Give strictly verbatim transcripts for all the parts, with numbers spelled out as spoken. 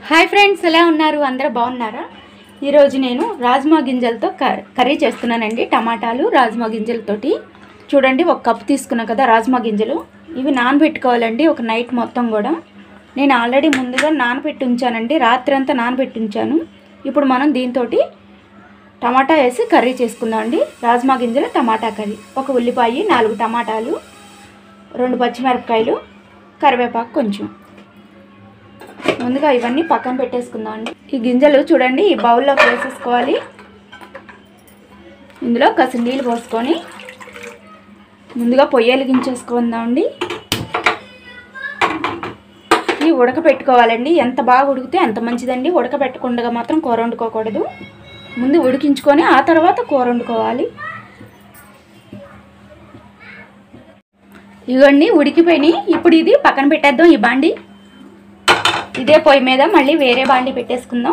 Hi friends, ఎలా ఉన్నారు? అందరూ బాగున్నారా? ఈరోజు నేను రాజ్మా గింజలతో కర్రీ చేస్తున్నానండి. టమాటాలు రాజ్మా గింజలతోటి. చూడండి, ఒక కప్పు తీసుకున్నా కదా రాజ్మా గింజలు. ఇవి నానబెట్టుకోవాలండి ఒక నైట్ మొత్తం కూడా. నేను ఆల్రెడీ ముందుగా నానబెట్టి ఉంచానండి, రాత్రి అంతా నానబెట్టి ఉంచాను. ఇప్పుడు మనం దీంతో టమాటా వేసి కర్రీ చేసుకుందాం అండి. రాజ్మా గింజల టమాటా కర్రీ. ఒక ఉల్లిపాయ, నాలుగు టమాటాలు, రెండు పచ్చిమిరపకాయలు, కరివేపాకు కొంచెం. ముందుగా ఇవన్నీ పక్కన పెట్టేసుకుందాం అండి. ఈ గింజలు చూడండి ఈ బౌల్లోకి వేసేసుకోవాలి. ఇందులో కాస్త నీళ్ళు పోసుకొని ముందుగా పొయ్యి వెలిగించేసుకుందాం అండి. ఇవి ఉడకపెట్టుకోవాలండి. ఎంత బాగా ఉడికితే అంత మంచిదండి. ఉడకపెట్టకుండా మాత్రం కూర వండుకోకూడదు. ముందు ఉడికించుకొని ఆ తర్వాత కూర వండుకోవాలి. ఇవన్నీ ఉడికిపోయినాయి. ఇప్పుడు ఇది పక్కన పెట్టేద్దాం. ఈ బాండి ఇదే పొయ్యి మీద మళ్ళీ వేరే బాండి పెట్టేసుకుందాం.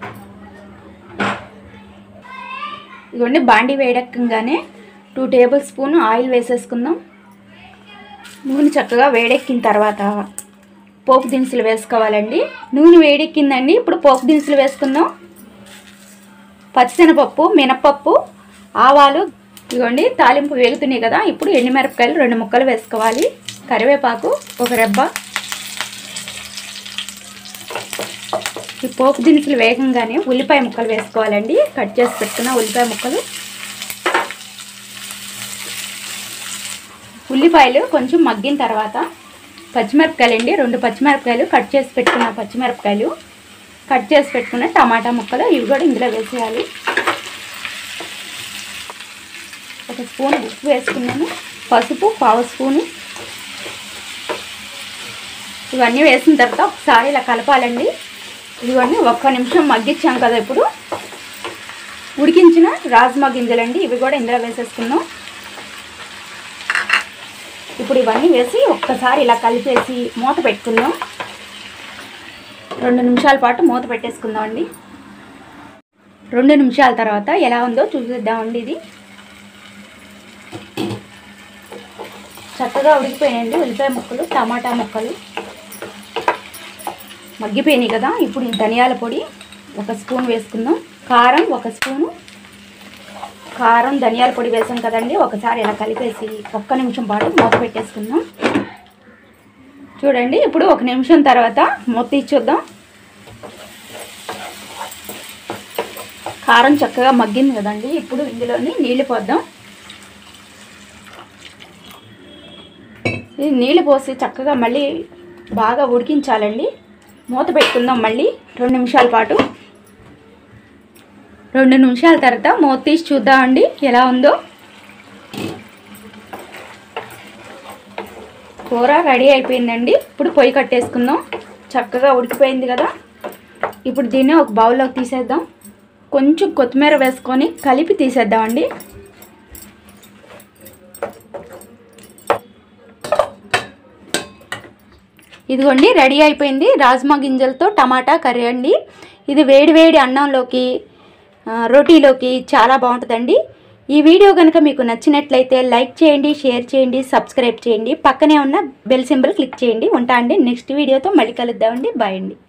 ఇదిగోండి, బాండి వేడెక్కగానే టూ టేబుల్ స్పూన్ ఆయిల్ వేసేసుకుందాం. నూనె చక్కగా వేడెక్కిన తర్వాత పోపు దినుసులు వేసుకోవాలండి. నూనె వేడెక్కిందండి. ఇప్పుడు పోపు దినుసులు వేసుకుందాం. పచ్చిశనగపప్పు, మినపప్పు, ఆవాలు. ఇదిగోండి, తాలింపు వేగుతున్నాయి కదా. ఇప్పుడు ఎండుమిరపకాయలు రెండు ముక్కలు వేసుకోవాలి. కరివేపాకు ఒక రెబ్బ. ఈ పోపు దినుసులు వేగంగానే ఉల్లిపాయ ముక్కలు వేసుకోవాలండి. కట్ చేసి పెట్టుకున్న ఉల్లిపాయ ముక్కలు. ఉల్లిపాయలు కొంచెం మగ్గిన తర్వాత పచ్చిమిరపకాయలు అండి, రెండు పచ్చిమిరపకాయలు కట్ చేసి పెట్టుకున్న పచ్చిమిరపకాయలు, కట్ చేసి పెట్టుకున్న టమాటా ముక్కలు, ఇవి కూడా ఇందులో వేసేయాలి. ఒక స్పూన్ ఉప్పు వేసుకున్నాను. పసుపు పావు స్పూను. ఇవన్నీ వేసిన తర్వాత ఒకసారి ఇలా కలపాలండి. ఇవన్నీ ఒక్క నిమిషం మగ్గించాం కదా. ఇప్పుడు ఉడికించిన రాజ్మా గింజలండి, ఇవి కూడా ఇందులో వేసేసుకుందాం. ఇప్పుడు ఇవన్నీ వేసి ఒక్కసారి ఇలా కలిపేసి మూత పెట్టుకుందాం. రెండు నిమిషాల పాటు మూత పెట్టేసుకుందాం అండి. రెండు నిమిషాల తర్వాత ఎలా ఉందో చూసేద్దామండి. ఇది చక్కగా ఉడికిపోయాయండి. ఉల్లిపాయ ముక్కలు, టమాటా ముక్కలు మగ్గిపోయినాయి కదా. ఇప్పుడు ధనియాల పొడి ఒక స్పూన్ వేసుకుందాం. కారం ఒక స్పూను. కారం ధనియాల పొడి వేసాం కదండి. ఒకసారి ఇలా కలిపేసి ఒక్క నిమిషం పాటు మూత పెట్టేసుకుందాం. చూడండి, ఇప్పుడు ఒక నిమిషం తర్వాత మూత తీసి చూద్దాం. కారం చక్కగా మగ్గింది కదండి. ఇప్పుడు ఇందులోని నీళ్ళు పోద్దాం. ఇది నీళ్ళు పోసి చక్కగా మళ్ళీ బాగా ఉడికించాలండి. మూత పెట్టుకుందాం మళ్ళీ రెండు నిమిషాల పాటు. రెండు నిమిషాల తర్వాత మూత తీసి చూద్దామండి ఎలా ఉందో. కూర రెడీ అయిపోయిందండి. ఇప్పుడు పొయ్యి కట్టేసుకుందాం. చక్కగా ఉడికిపోయింది కదా. ఇప్పుడు దీన్ని ఒక బౌల్లోకి తీసేద్దాం. కొంచెం కొత్తిమీర వేసుకొని కలిపి తీసేద్దామండి. ఇదిగోండి, రెడీ అయిపోయింది రాజ్మా గింజలతో టమాటా కర్రీ అండి. ఇది వేడి వేడి అన్నంలోకి, రోటీలోకి చాలా బాగుంటుందండి. ఈ వీడియో కనుక మీకు నచ్చినట్లయితే లైక్ చేయండి, షేర్ చేయండి, సబ్స్క్రైబ్ చేయండి. పక్కనే ఉన్న బెల్ సింబల్ క్లిక్ చేయండి. ఉంటా అండి. నెక్స్ట్ వీడియోతో మళ్ళీ కలుద్దామండి. బాయ్ అండి.